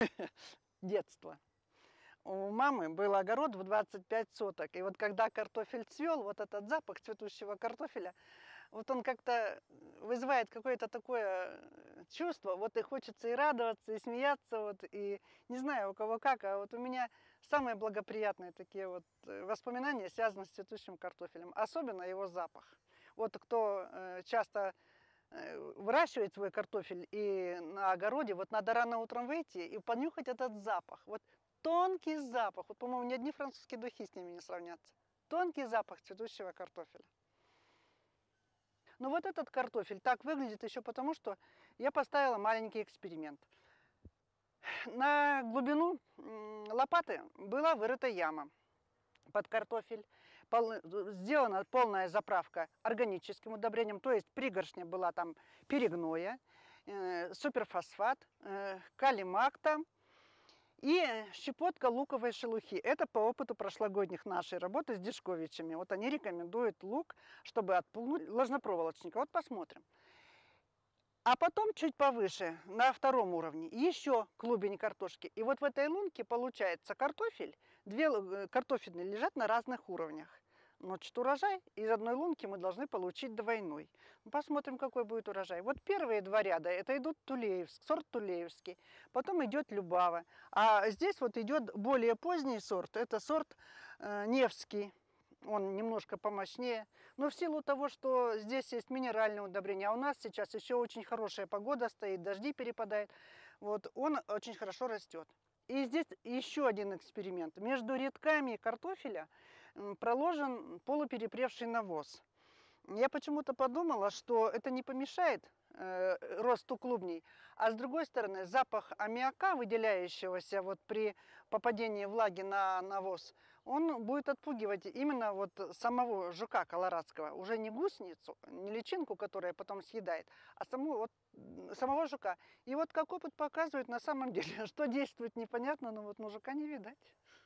детства. У мамы был огород в 25 соток. И вот когда картофель цвел, вот этот запах цветущего картофеля, вот он как-то вызывает какое-то такое чувство. Вот и хочется и радоваться, и смеяться, вот, и не знаю у кого как, а вот у меня самые благоприятные такие вот воспоминания связаны с цветущим картофелем. Особенно его запах. Вот кто часто выращивает свой картофель и на огороде, вот надо рано утром выйти и понюхать этот запах. Вот тонкий запах. Вот, по-моему, ни одни французские духи с ними не сравнятся. Тонкий запах цветущего картофеля. Но вот этот картофель так выглядит еще потому, что я поставила маленький эксперимент. На глубину лопаты была вырыта яма под картофель. Сделана полная заправка органическим удобрением, то есть пригоршня была там перегноя, суперфосфат, калимакта и щепотка луковой шелухи. Это по опыту прошлогодних нашей работы с Дишковичами. Вот они рекомендуют лук, чтобы отпугнуть ложнопроволочника. Вот посмотрим. А потом чуть повыше, на втором уровне, еще клубень картошки. И вот в этой лунке получается картофель. Две картофельные лежат на разных уровнях. Значит, урожай из одной лунки мы должны получить двойной. Посмотрим, какой будет урожай. Вот первые два ряда, это идут сорт Тулеевский. Потом идет Любава. А здесь вот идет более поздний сорт, это сорт Невский. Он немножко помощнее. Но в силу того, что здесь есть минеральное удобрение, а у нас сейчас еще очень хорошая погода стоит, дожди перепадают, вот, он очень хорошо растет. И здесь еще один эксперимент. Между рядками картофеля проложен полуперепревший навоз. Я почему-то подумала, что это не помешает росту клубней, а с другой стороны запах аммиака, выделяющегося вот при попадении влаги на навоз, он будет отпугивать именно вот самого жука колорадского, уже не гусеницу, не личинку, которая потом съедает, а самого жука. И вот как опыт показывает, на самом деле, что действует непонятно, но вот жука не видать.